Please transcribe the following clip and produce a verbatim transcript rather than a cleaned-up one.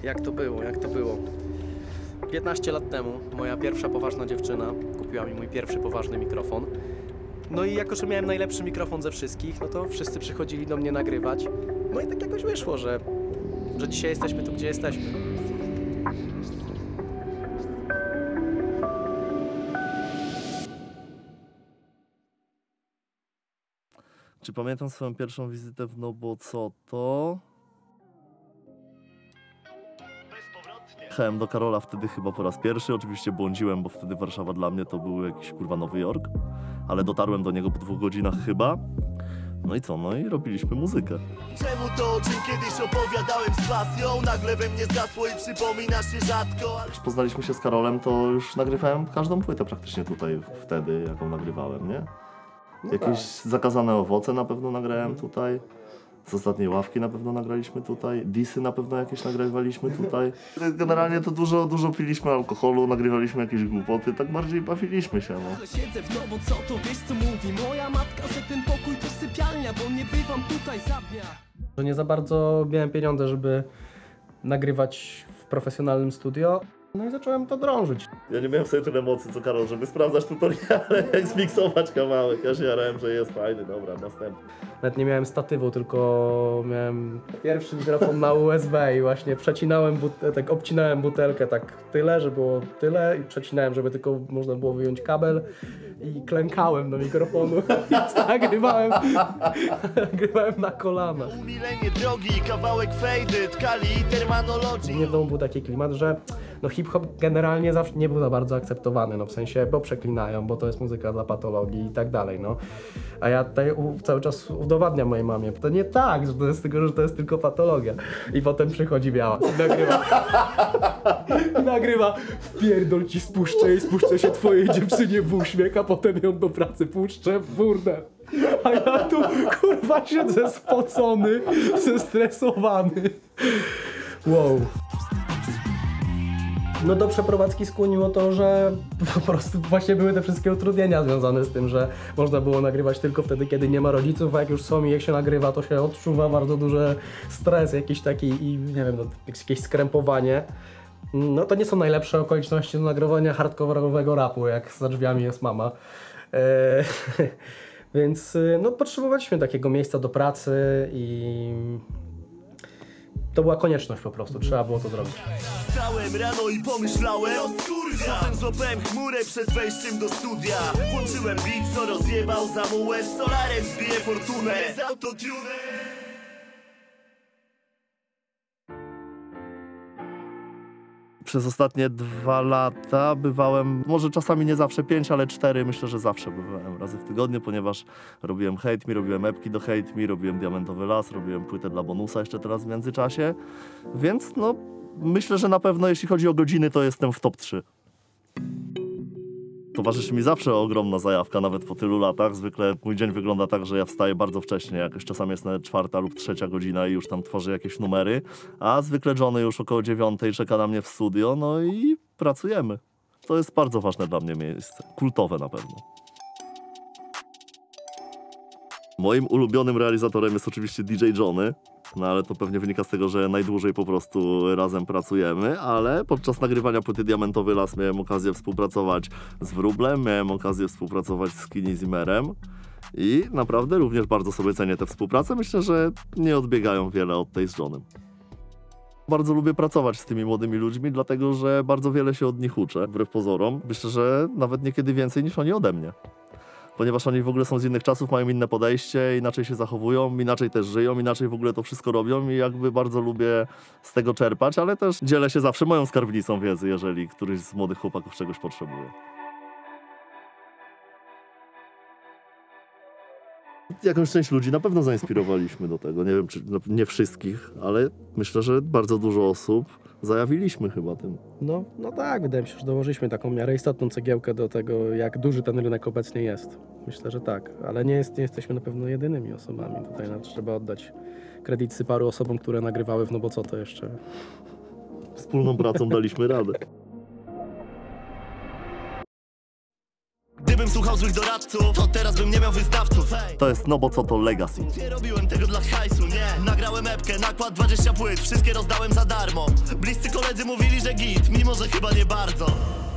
jak to było, jak to było. piętnaście lat temu moja pierwsza poważna dziewczyna kupiła mi mój pierwszy poważny mikrofon. No i jako, że miałem najlepszy mikrofon ze wszystkich, no to wszyscy przychodzili do mnie nagrywać. No i tak jakoś wyszło, że, że dzisiaj jesteśmy tu, gdzie jesteśmy. Czy pamiętam swoją pierwszą wizytę w No Bo Co To? Jechałem do Karola wtedy chyba po raz pierwszy, oczywiście błądziłem, bo wtedy Warszawa dla mnie to był jakiś kurwa Nowy Jork, ale dotarłem do niego po dwóch godzinach chyba. No i co? No i robiliśmy muzykę. Czemu to, o czym kiedyś opowiadałem z pasją, nagle we mnie zgasło i przypomina się rzadko, ale... Jak poznaliśmy się z Karolem, to już nagrywałem każdą płytę praktycznie tutaj wtedy, jaką nagrywałem, nie? No Jakieś tak. Zakazane Owoce na pewno nagrałem tutaj. Z Ostatniej Ławki na pewno nagraliśmy tutaj. Disy na pewno jakieś nagrywaliśmy tutaj. Generalnie to dużo, dużo piliśmy alkoholu, nagrywaliśmy jakieś głupoty, tak bardziej bawiliśmy się, no. Ale siedzę w No Bo Co To, wiesz co mówi moja matka, że ten pokój to sypialnia, bo nie bywam tutaj za dnia. Że nie za bardzo miałem pieniądze, żeby nagrywać w profesjonalnym studio. No i zacząłem to drążyć. Ja nie miałem sobie tyle mocy co Karol, żeby sprawdzać tutoriale, jak zmiksować kawałek. Ja się jarałem, że jest fajny, dobra, następny. Nawet nie miałem statywu, tylko miałem pierwszy mikrofon na U S B i właśnie przecinałem, but- tak obcinałem butelkę tak tyle, że było tyle i przecinałem, żeby tylko można było wyjąć kabel i klękałem do mikrofonu, więc nagrywałem, nagrywałem na kolana. Umilenie drogi, kawałek faded, kali, terminologii. U mnie w domu był taki klimat, że no hip-hop generalnie zawsze nie był za bardzo akceptowany, no w sensie, bo przeklinają, bo to jest muzyka dla patologii i tak dalej, no. A ja tutaj u, cały czas udowadniam mojej mamie, to nie tak, że to jest tylko, że to jest tylko patologia. I potem przychodzi Biała i nagrywa. I nagrywa, wpierdol ci spuszczę i spuszczę się twojej dziewczynie w uśmiech, a potem ją do pracy puszczę w burdel. A ja tu, kurwa, siedzę spocony, zestresowany. Wow. No do przeprowadzki skłoniło to, że po prostu właśnie były te wszystkie utrudnienia związane z tym, że można było nagrywać tylko wtedy, kiedy nie ma rodziców, a jak już są i jak się nagrywa, to się odczuwa bardzo duży stres jakiś taki i nie wiem, no, jakieś skrępowanie. No to nie są najlepsze okoliczności do nagrywania hardkorowego rapu, jak za drzwiami jest mama. Eee, więc no potrzebowaliśmy takiego miejsca do pracy i to była konieczność po prostu, trzeba było to zrobić. Wstałem rano i pomyślałem, o skurwia! Potem złapałem chmurę przed wejściem do studia. Włączyłem beat, co rozjebał zamułę, z solarem zbiję fortunę, z autotunem. Przez ostatnie dwa lata bywałem, może czasami nie zawsze pięć, ale cztery, myślę, że zawsze bywałem razy w tygodniu, ponieważ robiłem Hate Me, robiłem epki do Hate Me, robiłem Diamentowy Las, robiłem płytę dla Bonusa jeszcze teraz w międzyczasie, więc no myślę, że na pewno jeśli chodzi o godziny, to jestem w top trzy. Towarzyszy mi zawsze ogromna zajawka, nawet po tylu latach. Zwykle mój dzień wygląda tak, że ja wstaję bardzo wcześnie, jakoś czasami jest nawet czwarta lub trzecia godzina i już tam tworzę jakieś numery, a zwykle Johnny już około dziewiątej czeka na mnie w studio, no i pracujemy. To jest bardzo ważne dla mnie miejsce, kultowe na pewno. Moim ulubionym realizatorem jest oczywiście D J Johnny, no ale to pewnie wynika z tego, że najdłużej po prostu razem pracujemy, ale podczas nagrywania płyty Diamentowy Las miałem okazję współpracować z Wróblem, miałem okazję współpracować z Skinny Zimmerem i naprawdę również bardzo sobie cenię tę współpracę. Myślę, że nie odbiegają wiele od tej z Johnem. Bardzo lubię pracować z tymi młodymi ludźmi, dlatego że bardzo wiele się od nich uczę, wbrew pozorom. Myślę, że nawet niekiedy więcej niż oni ode mnie. Ponieważ oni w ogóle są z innych czasów, mają inne podejście, inaczej się zachowują, inaczej też żyją, inaczej w ogóle to wszystko robią i jakby bardzo lubię z tego czerpać, ale też dzielę się zawsze moją skarbnicą wiedzy, jeżeli któryś z młodych chłopaków czegoś potrzebuje. Jakąś część ludzi na pewno zainspirowaliśmy do tego, nie wiem czy no, nie wszystkich, ale myślę, że bardzo dużo osób zajawiliśmy chyba tym. No, no tak, wydaje mi się, że dołożyliśmy taką miarę istotną cegiełkę do tego, jak duży ten rynek obecnie jest. Myślę, że tak, ale nie, jest, nie jesteśmy na pewno jedynymi osobami. Tutaj nawet trzeba oddać kredyty paru osobom, które nagrywały w No Bo Co To jeszcze. Wspólną pracą daliśmy radę. Gdybym słuchał złych doradców, to teraz bym nie miał wystawców. Hej, To jest no bo co to Legacy. nie robiłem tego dla hajsu, nie. Nagrałem epkę, nakład dwadzieścia płyt, wszystkie rozdałem za darmo. Bliscy koledzy mówili, że git, mimo że chyba nie bardzo.